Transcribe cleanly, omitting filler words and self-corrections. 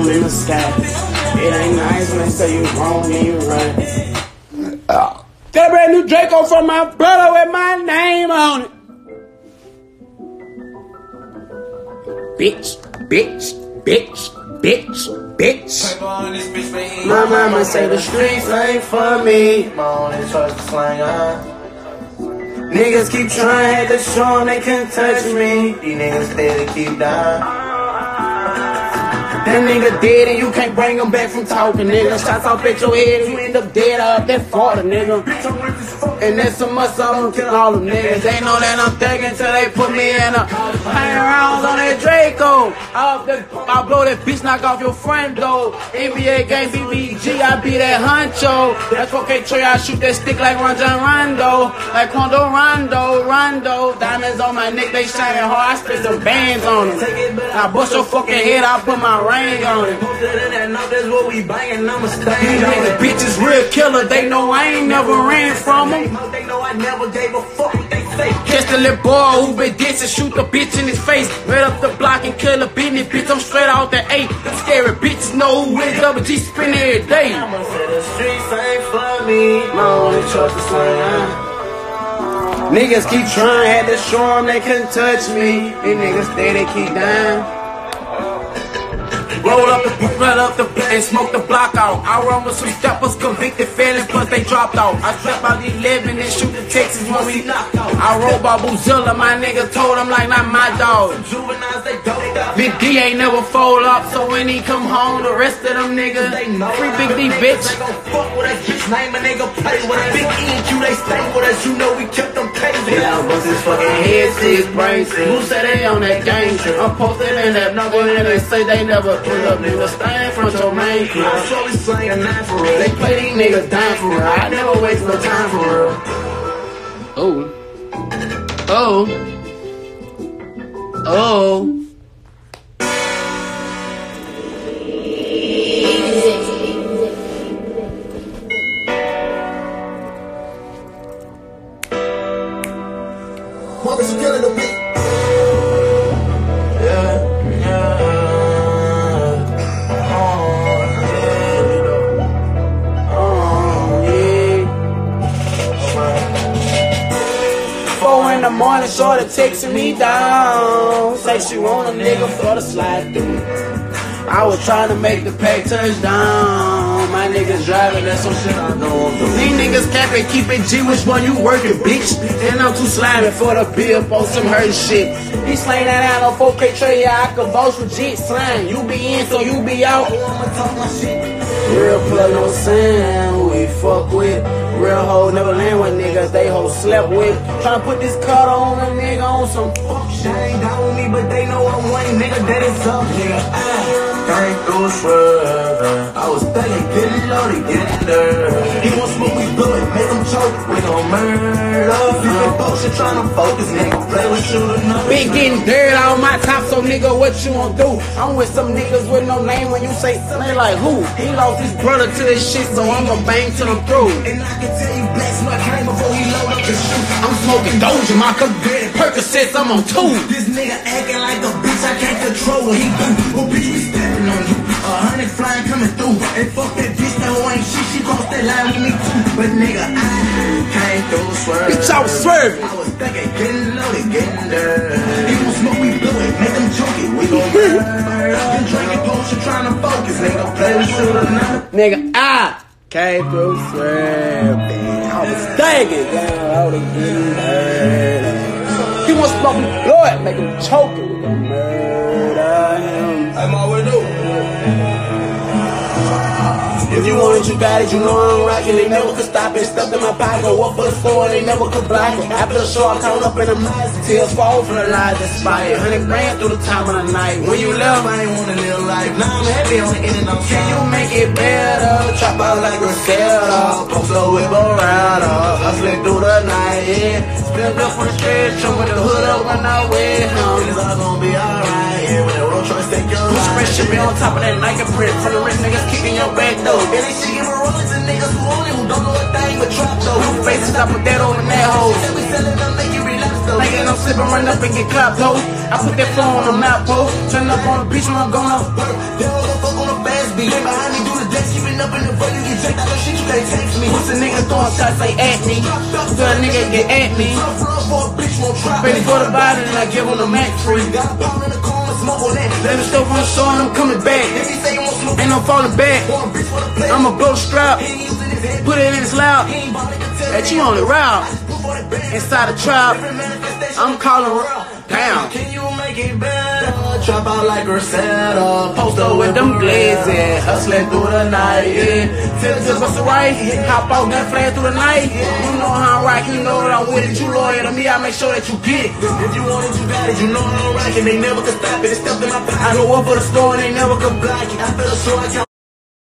moon in the sky. It ain't nice when they say you wrong and you right. Got a brand new Draco from my brother with my name on it. Bitch, bitch, bitch, bitch, bitch. My mama say the streets ain't for me. Niggas keep trying to show them they can't touch me. These niggas steady keep dying. That nigga dead and you can't bring him back from talking, nigga. Shots off at your head and you end up dead up that 40, nigga. And there's so much I'm killing all them niggas. They know that I'm thugging till they put me in a hang rounds on that Draco. I'll blow that bitch, knock off your front door. NBA game BBG, I be that honcho. That's 4K Trey, I shoot that stick like Ron Rondo. Like Rondo. Diamonds on my neck, they shining hard. I spit some bands on them. I bust your fucking head, I put my ring on it. That's what we banging, I'm a stain. These bitches real killer, they know I ain't never ran from them. They know I never gave a fuck. They say catch the little boy who been dancing, shoot the bitch in his face. Red up the block and kill a business bitch. I'm straight out the 8. Them scary bitches know who is double G spin every day. I'ma say the streets ain't for me. My only choice is swing. Niggas keep trying, had to show them they couldn't touch me. These niggas steady keep dying. Roll up the run up the and smoke the block out. I run with some steppers, convicted felons, plus they dropped out. I trap out 11 and shoot the Texas when we knocked out. I roll by Boozilla, my nigga told him like not my dog. Big D ain't never fold up, so when he come home, the rest of them niggas free Big D, bitch. They gon' fuck with that bitch name and they gon' play with us. Big E and Q, they stay with us, you know we kept them crazy. Yeah, I bust his fucking head, see his brain. Who said they on that gang? I'm posted in that number and they say they never pull up, nigga. Stand from your main club. I'm surely slaying that for real. They play these niggas dying for real. I never waste no time for real. Oh. Marcus, you killing the beat. In the morning, shorty texting me down. Say she want a nigga for the slide through. I was trying to make the pack touchdown. My niggas driving, that's some shit I know I'm doing. These niggas capping, keep it G, which one you working, bitch? And I'm too slimy for the bill, post some hurt shit. He slaying that out on 4K Trey, yeah, I can vouch for Jit slime. You be in, so you be out. I'ma talk my shit. Real plug, no saying who we fuck with. Real hoe never land with niggas, they hoe slept with. Tryna put this cut on a nigga on some fuck shit. They ain't down with me, but they know I'm one nigga that is up, nigga. Came through swerving. I was thugging, getting loaded, getting dirty. He want smoke, we blow it, make him choke. We gon' murder. You been bullshit tryna focus, nigga. Play with shooting up. Been getting dirt on my top, so nigga, what you gon' do? I'm with some niggas with no name when you say something like who? He lost his brother to this shit, so I'ma bang till I'm through. And I can tell you Black Smoke came before he load up his shoe. I'm smoking Doja, my career Percocets, I'm on 2. This nigga acting like a bitch, I can't control what he do. Well, bitch, we stepping on you. 100 flying coming through. And fuck that bitch, that hoe ain't shit, she crossed that line with me too. But nigga, I came through swerving. Bitch, I was swerving. I was thinking, getting loaded, getting dirty. He gon' smoke, we blow it, make them choke it. We gon' murder. Been drinking potion, trying to focus. Nigga, play with shooter now. Nigga, I came through swerving. I was thinking, down all the good. He wants to smoke me, blow it, make him choke it. We gon' murder him. I'm always do. If you want it, you got it, you know I'm rockin'. They never could stop it, stuffed in my pocket. Walk for the store, they never could block it. After the show, I count up in the night. Tears fall from the lies that spy it. 100 grand through the time of the night. When you left, I ain't wanna live life. Now I'm happy on the end and I'm can you make it better? Chop out like Griselda. Post a whip around her. Hustling through the night, yeah. Spin up on the stretch, with the hood up when I wear him. It's all gonna be alright, yeah. When the road tries to take your life. Fresh should be on top of that Nike print. From the rich niggas kicking your back door. And they see him rolling to niggas who only who don't know a thing but trap though. Who faces I put that on in that hole. Said we selling them, make you relax though. Making them slip and run up and get clapped though. I put that phone on the map, ho. Turn up on the beach when I'm going up. They all gon' fuck on the shots say at me. So a nigga get at me. Pay for the body and I give him the Mac free. Let me stop on the show and I'm coming back. Ain't no falling back. I'ma blow the strap. Put it in his lap. That you on the route. Inside the trap. I'm calling down. Can you make it better? Trap out like Rosetta. Poster with them glazing. Hustling through the night. Yeah. Tell the bust right. Hop out, gun flame through the night. You know how I'm rock. You know that I'm with it. You loyal to me. I make sure that you get it. If you want it, you got it. You know I'm rockin'. They never can stop it. They stepped in my pocket. I go up for the store and they never come block it. I feel a sword.